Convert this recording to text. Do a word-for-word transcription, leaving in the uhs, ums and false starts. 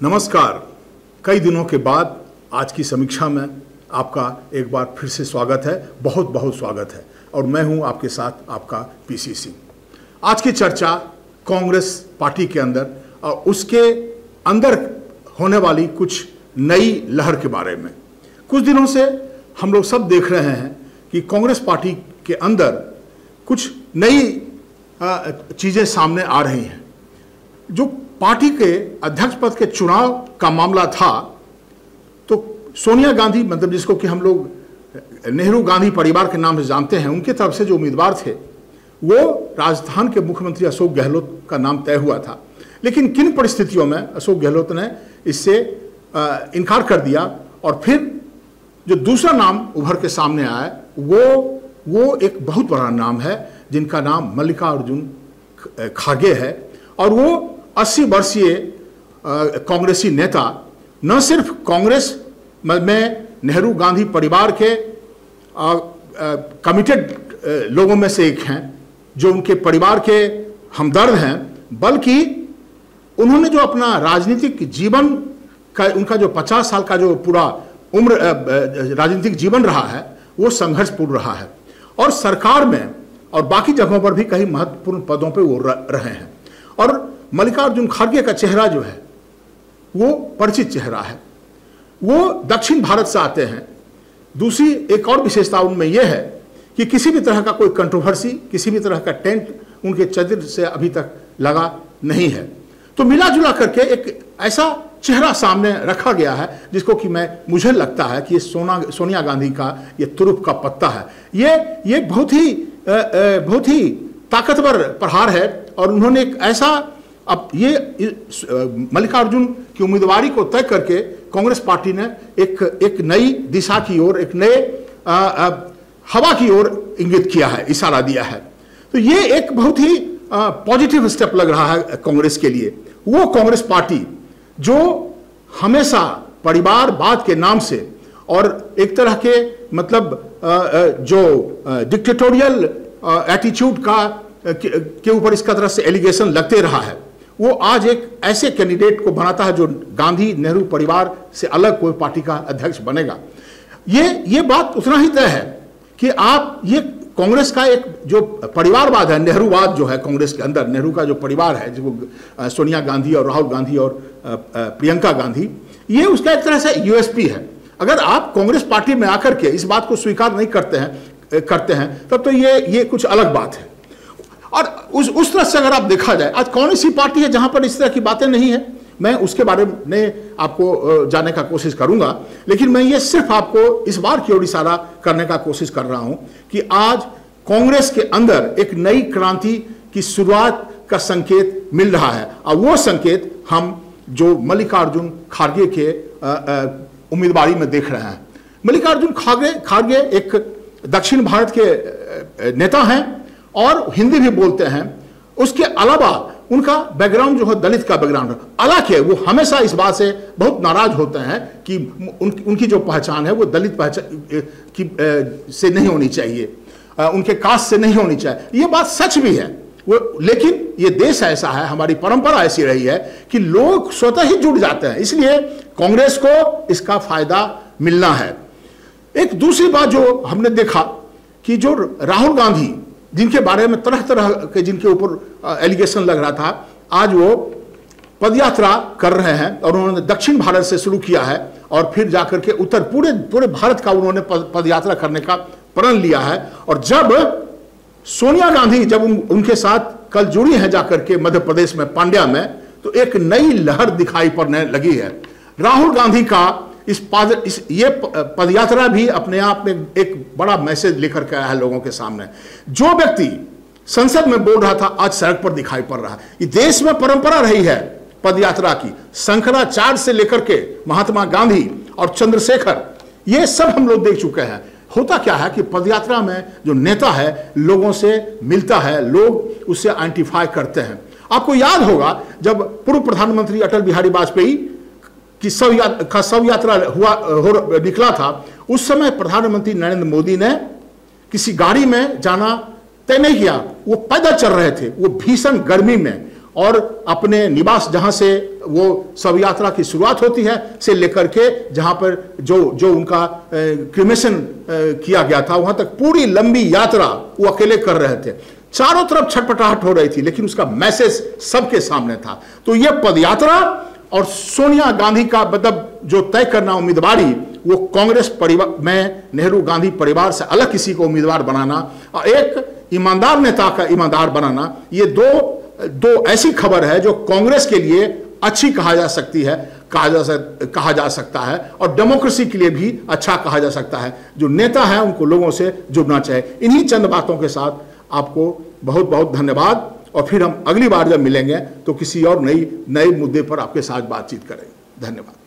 नमस्कार। कई दिनों के बाद आज की समीक्षा में आपका एक बार फिर से स्वागत है, बहुत बहुत स्वागत है। और मैं हूं आपके साथ आपका पीसी सिंह। आज की चर्चा कांग्रेस पार्टी के अंदर और उसके अंदर होने वाली कुछ नई लहर के बारे में। कुछ दिनों से हम लोग सब देख रहे हैं कि कांग्रेस पार्टी के अंदर कुछ नई चीज़ें सामने आ रही हैं। जो पार्टी के अध्यक्ष पद के चुनाव का मामला था, तो सोनिया गांधी, मतलब जिसको कि हम लोग नेहरू गांधी परिवार के नाम से जानते हैं, उनके तरफ से जो उम्मीदवार थे वो राजस्थान के मुख्यमंत्री अशोक गहलोत का नाम तय हुआ था। लेकिन किन परिस्थितियों में अशोक गहलोत ने इससे इनकार कर दिया और फिर जो दूसरा नाम उभर के सामने आया वो वो एक बहुत बड़ा नाम है जिनका नाम मल्लिकार्जुन खड़गे है। और वो अस्सी वर्षीय कांग्रेसी नेता न सिर्फ कांग्रेस में नेहरू गांधी परिवार के कमिटेड लोगों में से एक हैं, जो उनके परिवार के हमदर्द हैं, बल्कि उन्होंने जो अपना राजनीतिक जीवन का, उनका जो पचास साल का जो पूरा उम्र राजनीतिक जीवन रहा है वो संघर्षपूर्ण रहा है। और सरकार में और बाकी जगहों पर भी कई महत्वपूर्ण पदों पे वो रहे हैं। और मल्लिकार्जुन खड़गे का चेहरा जो है वो परिचित चेहरा है। वो दक्षिण भारत से आते हैं। दूसरी एक और विशेषता उनमें यह है कि किसी भी तरह का कोई कंट्रोवर्सी, किसी भी तरह का टेंट उनके चरित्र से अभी तक लगा नहीं है। तो मिला जुला करके एक ऐसा चेहरा सामने रखा गया है जिसको कि मैं मुझे लगता है कि ये सोना सोनिया गांधी का ये तुरुप का पत्ता है। ये ये बहुत ही बहुत ही ताकतवर प्रहार है। और उन्होंने एक ऐसा, अब ये मल्लिकार्जुन की उम्मीदवारी को तय करके कांग्रेस पार्टी ने एक एक नई दिशा की ओर, एक नए हवा की ओर इंगित किया है, इशारा दिया है। तो ये एक बहुत ही पॉजिटिव स्टेप लग रहा है कांग्रेस के लिए। वो कांग्रेस पार्टी जो हमेशा परिवारवाद के नाम से और एक तरह के मतलब जो डिक्टेटोरियल एटीट्यूड का के ऊपर इसका तरह से एलिगेशन लगते रहा है, वो आज एक ऐसे कैंडिडेट को बनाता है जो गांधी नेहरू परिवार से अलग कोई पार्टी का अध्यक्ष बनेगा। ये ये बात उतना ही तय है कि आप ये कांग्रेस का एक जो परिवारवाद है, नेहरूवाद जो है कांग्रेस के अंदर, नेहरू का जो परिवार है, जो सोनिया गांधी और राहुल गांधी और प्रियंका गांधी, ये उसका एक तरह से यूएसपी है। अगर आप कांग्रेस पार्टी में आकर के इस बात को स्वीकार नहीं करते हैं करते हैं तब तो ये ये कुछ अलग बात है। और उस उस तरह से अगर आप देखा जाए, आज कौन सी पार्टी है जहां पर इस तरह की बातें नहीं है, मैं उसके बारे में आपको जानने का कोशिश करूंगा। लेकिन मैं ये सिर्फ आपको इस बार की ओर इशारा करने का कोशिश कर रहा हूं कि आज कांग्रेस के अंदर एक नई क्रांति की शुरुआत का संकेत मिल रहा है। और वो संकेत हम जो मल्लिकार्जुन खड़गे के उम्मीदवारी में देख रहे हैं। मल्लिकार्जुन खड़गे खड़गे एक दक्षिण भारत के नेता हैं और हिंदी भी बोलते हैं। उसके अलावा उनका बैकग्राउंड जो है दलित का बैकग्राउंड है। हालांकि वो हमेशा इस बात से बहुत नाराज होते हैं कि उन, उनकी जो पहचान है वो दलित पहचान की से नहीं होनी चाहिए, उनके कास्ट से नहीं होनी चाहिए। ये बात सच भी है वो, लेकिन ये देश ऐसा है, हमारी परंपरा ऐसी रही है कि लोग स्वतः ही जुड़ जाते हैं, इसलिए कांग्रेस को इसका फायदा मिलना है। एक दूसरी बात जो हमने देखा कि जो राहुल गांधी, जिनके बारे में तरह तरह के जिनके ऊपर एलिगेशन लग रहा था, आज वो पदयात्रा कर रहे हैं। और उन्होंने दक्षिण भारत से शुरू किया है और फिर जाकर के उत्तर पूरे पूरे भारत का उन्होंने पदयात्रा करने का प्रण लिया है। और जब सोनिया गांधी जब उन, उनके साथ कल जुड़ी हैं जाकर के मध्य प्रदेश में पांड्या में, तो एक नई लहर दिखाई पड़ने लगी है। राहुल गांधी का इस पद इस ये पदयात्रा भी अपने आप में एक बड़ा मैसेज लेकर के आया है लोगों के सामने। जो व्यक्ति संसद में बोल रहा था आज सड़क पर दिखाई पड़ रहा है। ये देश में परंपरा रही है पदयात्रा की, शंकराचार्य से लेकर के महात्मा गांधी और चंद्रशेखर, ये सब हम लोग देख चुके हैं। होता क्या है कि पदयात्रा में जो नेता है लोगों से मिलता है, लोग उससे आइडेंटिफाई करते हैं। आपको याद होगा जब पूर्व प्रधानमंत्री अटल बिहारी वाजपेयी की शव यात्रा का शव यात्रा हुआ हो निकला था, उस समय प्रधानमंत्री नरेंद्र मोदी ने किसी गाड़ी में जाना तय नहीं किया, वो पैदल चल रहे थे। वो भीषण गर्मी में और अपने निवास जहां से वो शव यात्रा की शुरुआत होती है से लेकर के जहां पर जो जो उनका क्रिमेशन किया गया था वहां तक पूरी लंबी यात्रा वो अकेले कर रहे थे। चारों तरफ छटपटाहट हो रही थी, लेकिन उसका मैसेज सबके सामने था। तो यह पदयात्रा और सोनिया गांधी का मतलब जो तय करना उम्मीदवारी, वो कांग्रेस परिवार में नेहरू गांधी परिवार से अलग किसी को उम्मीदवार बनाना और एक ईमानदार नेता का ईमानदार बनाना, ये दो दो ऐसी खबर है जो कांग्रेस के लिए अच्छी कहा जा सकती है, कहा जा सक, कहा जा सकता है और डेमोक्रेसी के लिए भी अच्छा कहा जा सकता है। जो नेता है उनको लोगों से जुड़ना चाहिए। इन्हीं चंद बातों के साथ आपको बहुत बहुत धन्यवाद, और फिर हम अगली बार जब मिलेंगे तो किसी और नई नए मुद्दे पर आपके साथ बातचीत करेंगे। धन्यवाद।